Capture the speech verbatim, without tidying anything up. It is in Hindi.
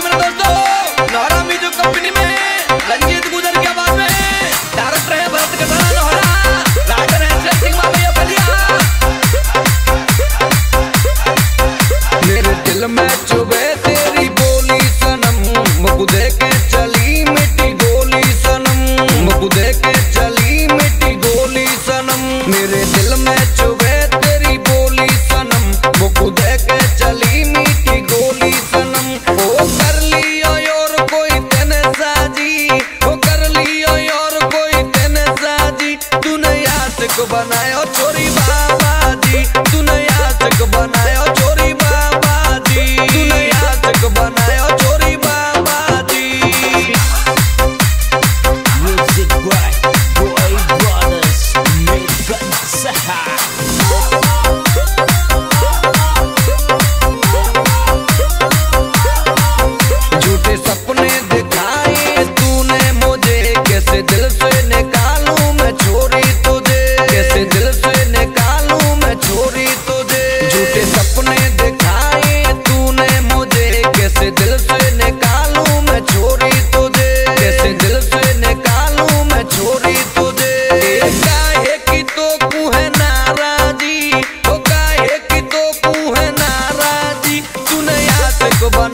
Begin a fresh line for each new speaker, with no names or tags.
मेरे दोस्तों, नौरा म्यूजिक कंपनी में रंजीत गुजर की आवाज में डायरेक्टर है भरत कटारा नौरा, राइटर है शेर सिंह मालवीय बलिया। मेरे दिल में चुभे तेरी बोली सनम, मुझको देख के चली मिट्टी गोली सनम, मुझको देख के चली मिट्टी गोली सनम। मेरे दिल में चुभे तेरी बोली सनम, मुझको देख के चली मिट्टी गोली सनम। ओ कर लियो और कोई तेने साजी, ओ कर लियो और कोई तेने साजी। तूने याद को बनायो चोरी बाबा जी, तूने याद को बनायो चोरी बाबा जी, तूने याद को बनायो चोरी बाबा जी।
Music by Boy Brothers, Megan Saha।
झूठे सपने दिखाए तूने मुझे, कैसे दिल से निकालूं मैं छोरी तुझे, कैसे दिल से निकालूं मैं छोरी तुझे। झूठे सपने दिखाए तूने मुझे, कैसे दिल से निकालूं मैं छोरी तुझे, कैसे दिल से निकालूं मैं छोरी तुझे। काहे की तो कू है नाराजी, ओ काहे की तो कू है नाराजी। तूने याद को बना